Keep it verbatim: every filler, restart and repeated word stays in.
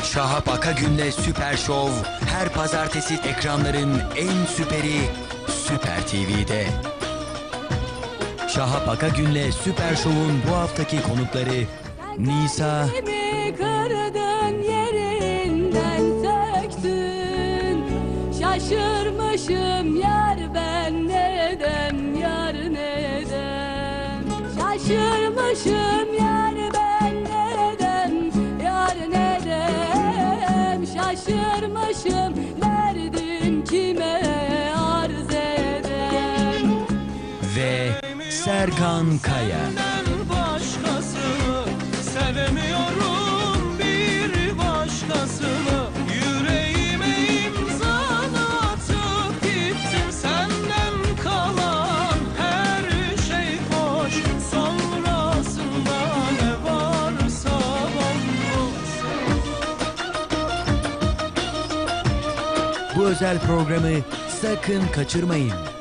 Şahap Akagün'le Süper Şov her pazartesi ekranların en süperi Süper T V'de. Şahap Akagün'le Süper Şov'un bu haftaki konukları Nisa, Kalbimi kırdın, yerinden söktün. Şaşırmışım yar ben, neden yar neden? Şaşırmışım yar ben, neden yar neden? Şaşırmışım derdim kime arz eden? ve Serkan Kaya. Başkasını sevemiyorum, bir başkasını. Yüreğime imzanı atıp gittin, senden kalan her şey hoş. Sonrasında ne varsa bomboş. Bu özel programı sakın kaçırmayın.